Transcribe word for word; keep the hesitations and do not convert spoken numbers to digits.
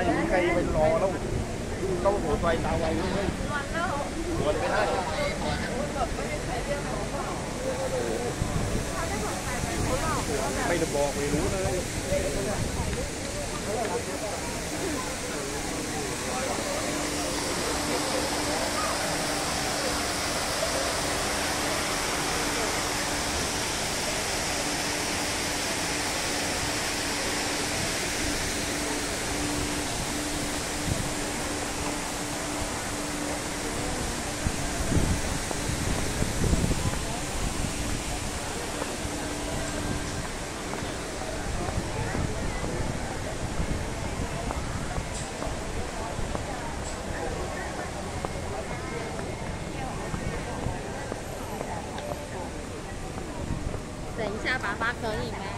อย่างนี้ใครไปรอแล้วต้องหัวใจตาไวเลยหัวไม่ได้ไม่ได้บอกไม่รู้เลย等一下，爸爸可以吗？